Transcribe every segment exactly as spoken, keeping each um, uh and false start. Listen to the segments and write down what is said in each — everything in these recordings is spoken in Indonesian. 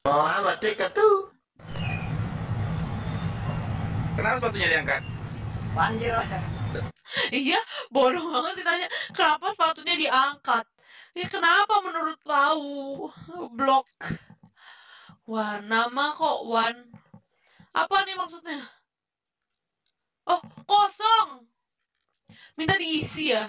Oh, amat dekat tuh. Kenapa sepatunya diangkat? Banjir. Iya, bodoh banget ditanya kenapa sepatunya diangkat. Ya kenapa menurut Lau? Blok. Wah, nama kok Wan. Apa nih maksudnya? Oh, kosong. Minta diisi ya?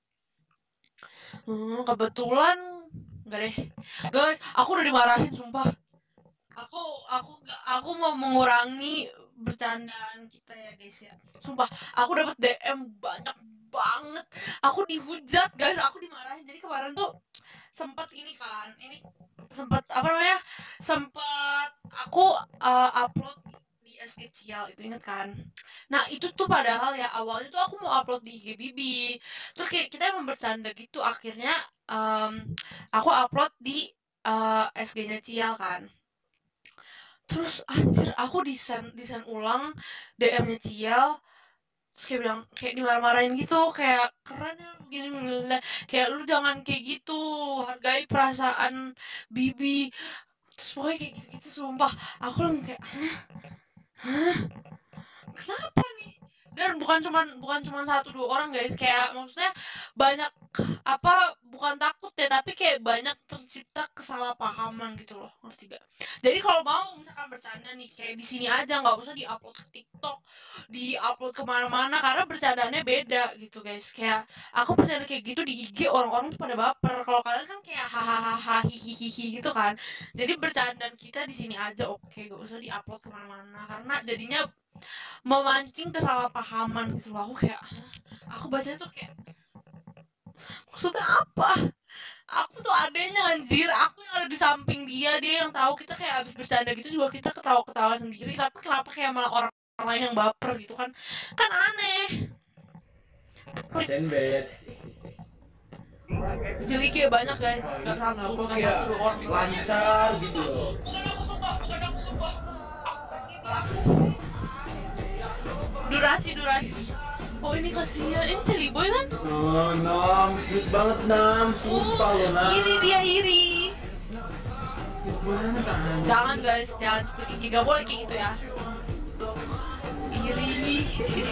Hmm, kebetulan enggak deh. Guys, aku udah dimarahin sumpah. Aku aku nggak aku mau mengurangi bercandaan kita ya guys ya. Sumpah, aku dapat D M banyak banget. Aku dihujat guys, aku dimarahin. Jadi kemarin tuh sempat ini kan, ini sempat apa namanya? Sempat aku uh, upload di, di S G Cial itu inget kan? Nah itu tuh padahal ya awalnya tuh aku mau upload di I G Bibi. Terus kayak kita emang bercanda gitu. Akhirnya um, aku upload di uh, S G-nya Cial kan. Terus anjir aku desain desain ulang D M-nya Cial. Terus kayak bilang kayak dimarah-marahin gitu, kayak keren ya begini begini. Kayak lu jangan kayak gitu, hargai perasaan Bibi. Terus pokoknya kayak gitu-gitu sumpah. Aku langsung kayak kenapa nih? Dan bukan cuman bukan cuman satu dua orang guys, kayak maksudnya banyak apa bukan takut ya tapi kayak banyak tercipta kesalahpahaman gitu loh, ngerti gak? Jadi kalau mau misalkan bercanda nih kayak di sini aja, nggak usah diupload ke TikTok, diupload kemana-mana karena bercandanya beda gitu guys. Kayak aku bercanda kayak gitu di I G orang-orang tuh pada baper. Kalau kalian kan kayak hahaha hihihi gitu kan. Jadi bercandaan kita di sini aja oke, gak usah diupload kemana-mana karena jadinya memancing kesalahpahaman gitu loh. Aku kayak aku bacanya tuh kayak maksudnya apa? Aku tuh adanya anjir, aku yang ada di samping dia, dia yang tahu. Kita kayak abis bercanda gitu juga kita ketawa-ketawa sendiri, tapi kenapa kayak malah orang lain yang baper gitu kan? Kan aneh. Senbet. Jadi kayak banyak guys, nggak satu, nggak satu dua orang lancar gitu loh. Bukan aku suka, bukan aku suka. Durasi durasi. Oh ini kasihan, ini Sally Boy kan? Oh, Nam, cute banget Nam, sumpah lo Nam. Iri dia iri. Jangan guys, jangan seperti ini, gak boleh kayak gitu ya. Iri,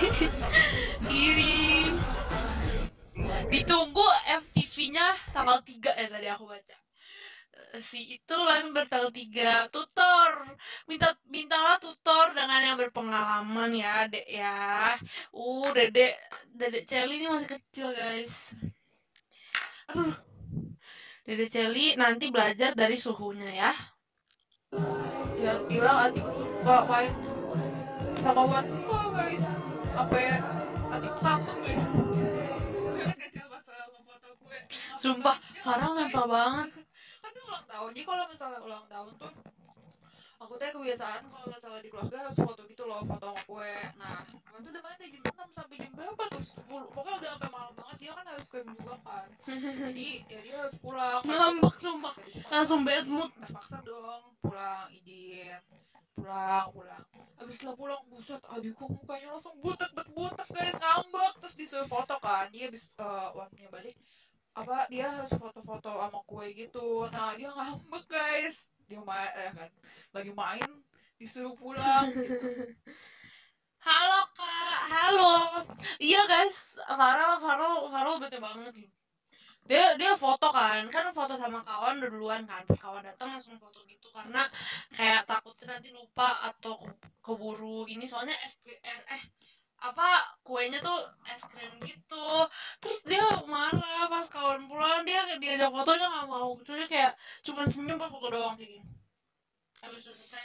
iri. Ditunggu F T V-nya tanggal tiga ya tadi aku baca. Si itu live bertanggal tiga. Tutor, minta mintalah tutor dengan yang berpengalaman ya, Dek ya. Uh, Dedek, Dedek Celi ini masih kecil guys. Aduh. Dedek Celi nanti belajar dari suhunya ya. Ya bilang adik gak main sama Wanko guys. Apa ya? Adik takut guys. Dia kecil pas foto gue. Sumpah, Farel nempel banget. Kan dia ulang tahun, jadi kalau misalnya ulang tahun tuh aku tuh kebiasaan kalau misalnya di keluarga harus foto gitu loh, foto sama kue. Nah, kemarin tuh udah main dari jam enam sampai jam berapa tuh? sepuluh. Pokoknya udah sampai malam banget, dia kan harus klaim juga kan. Jadi ya dia harus pulang. Ngambek sumpah, langsung bad mood. Terpaksa dong pulang izin. Pulang, pulang. Habis lah pulang, buset, adikku mukanya langsung butek-butek guys, ngambek. Terus disuruh foto kan, dia habis uh, uangnya balik. Apa dia harus foto-foto sama kue gitu. Nah dia ngambek guys, dia main eh, kan lagi main disuruh pulang gitu. Halo kak, halo. Iya guys, Farel Farel Farel bete banget gitu. Dia dia foto kan, kan foto sama kawan udah duluan kan. Pas kawan datang langsung foto gitu karena kayak takutnya nanti lupa atau ke- keburu ini soalnya es kri- eh, eh apa kuenya tuh es krim gitu. Terus dia marah pas kawan pulang, dia diajak fotonya nggak mau, soalnya kayak cuma senyum pas foto doang kayak gini. Habis udah selesai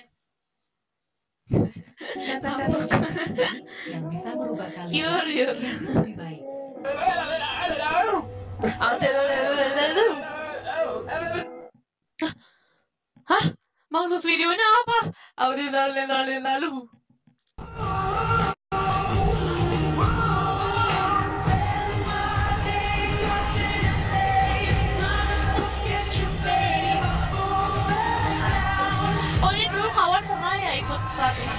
Kata-kata yang bisa merubah kalian yur yur lebih baik. Hah? Maksud videonya apa? Lalu oh ini dulu kawan pernah ya ikut pelatihan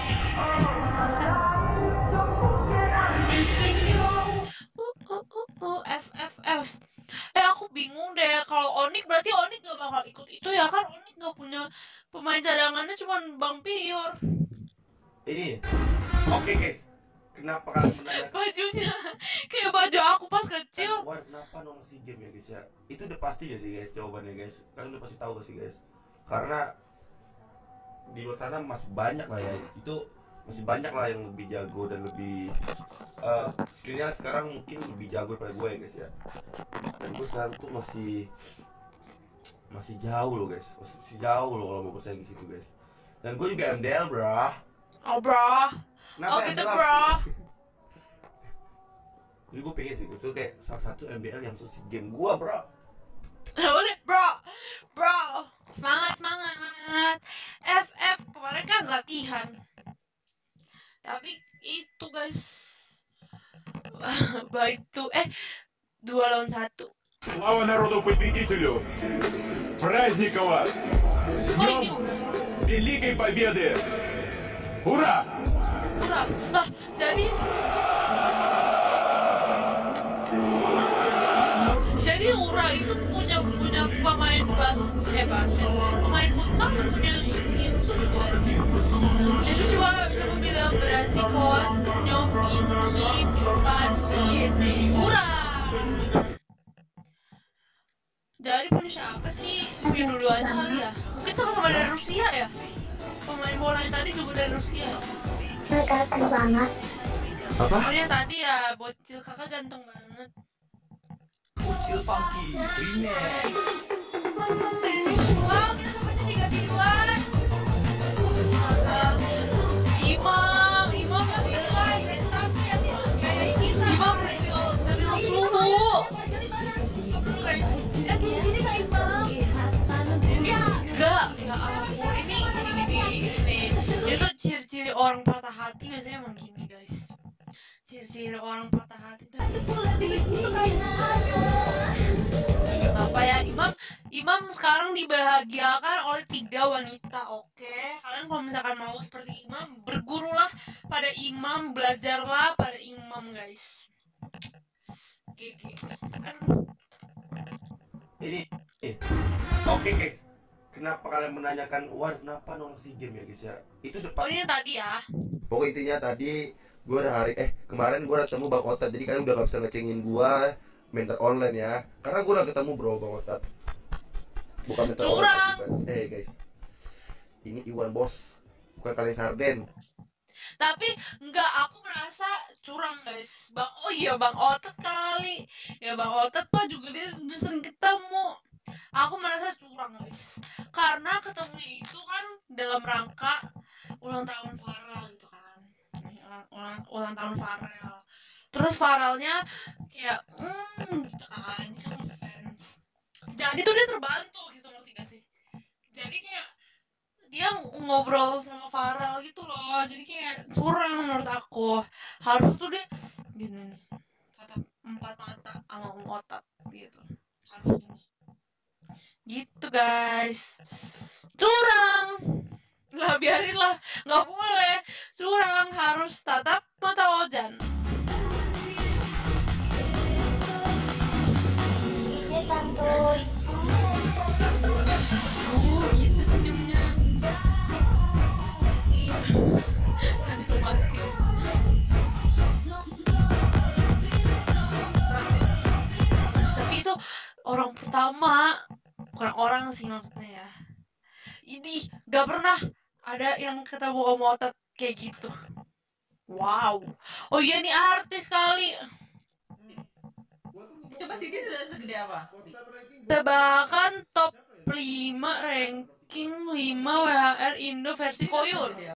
uh, uh, uh, uh, F F F. Eh aku bingung deh, kalau Onik berarti Onik gak bakal ikut itu ya kan? Onik gak punya pemain cadangannya cuma Bang Pior. Ini oke guys, kenapa kalian menanyakan Bajunya kayak baju aku pas kecil. Wah, kenapa nolak si game ya guys ya? Itu udah pasti ya sih guys jawabannya guys. Kalian udah pasti tahu gak sih guys? Karena di luar sana masih banyak lah ya. Itu masih banyak lah yang lebih jago dan lebih uh, skillnya sekarang mungkin lebih jago daripada gue ya guys ya. Dan gue sekarang tuh masih masih jauh loh guys, masih jauh loh kalau mau bersaing di situ guys. Dan gue juga M D L bro. Oh bro. Kenapa Oh gitu M D L? bro. Jadi gue pengen sih, itu kayak salah satu M B L yang masuk si game gue bro. Apa sih bro? Bro. Semangat semangat. F F kemarin kan latihan. Tapi itu guys. Baik tuh eh dua lawan satu. Слава народу-победителю! Праздника вас! С Oh ini Днем Великой Победы! Ура! Ura. Lah jadi jadi Ura itu punya punya pemain bas eh basket pemain futsal dan punya itu gitu. Jadi coba coba bilang berarti kos nyom iki pasti ini Ura. Jadi punya siapa sih? Punya duluan kali ya? Mungkin sama-sama dari Rusia ya? Pemain bola yang tadi juga dari Rusia. Ganteng banget. Apa? Oh yang tadi ya, bocil kakak ganteng banget. Bocil funky remix. Wow, kita dapatnya tiga biduan. Astaga. Imam, Imam yang beneran. Imam reveal, reveal suhu. Guys. Enggak, ya ampun. Ini, ini, ini, ini. Itu ciri-ciri orang patah hati biasanya emang gini guys. Ciri-ciri orang patah hati tuh. Apa ya Imam? Imam sekarang dibahagiakan oleh tiga wanita. Oke, kalian kalau misalkan mau seperti Imam, bergurulah pada Imam, belajarlah pada Imam guys. Oke, oke. Aduh. Ini, eh. Oke guys, kenapa kalian menanyakan wah kenapa nolak si game ya guys ya? Itu Oh depan. ini yang tadi ya. Pokoknya intinya tadi gue udah hari eh kemarin gue udah ketemu Bang Otat, jadi kalian udah gak bisa ngecengin gue mentor online ya, karena gue udah ketemu bro Bang Otat. Bukan mentor Curang. online guys. Eh guys, ini Iwan bos, bukan kalian Harden. Tapi enggak, aku merasa curang guys. Bang, oh iya Bang Otet kali. Ya Bang Otet mah juga dia udah sering ketemu. Aku merasa curang guys. Karena ketemunya itu kan dalam rangka ulang tahun Farel gitu kan. Ulang, ulang, ulang tahun Farel. Terus Farelnya kayak hmm gitu kan, ini kan fans. Jadi tuh dia terbantu gitu, ngerti gak sih? Jadi kayak dia ngobrol sama Farel gitu loh, jadi kayak curang menurut aku. Harus tuh dia gini nih, tatap empat mata sama Otat gitu, harus gini gitu guys. Curang lah, biarin lah, nggak boleh curang, harus tatap mata Ojan. Ini santuy. Oh gitu senyumnya. Tapi itu orang pertama, bukan orang sih maksudnya ya. Ini gak pernah ada yang ketemu Om Otat kayak gitu. Wow. Oh iya nih artis kali. Coba Siti sudah segede apa? Tebakan top lima ranking lima W H R Indo versi Koyul.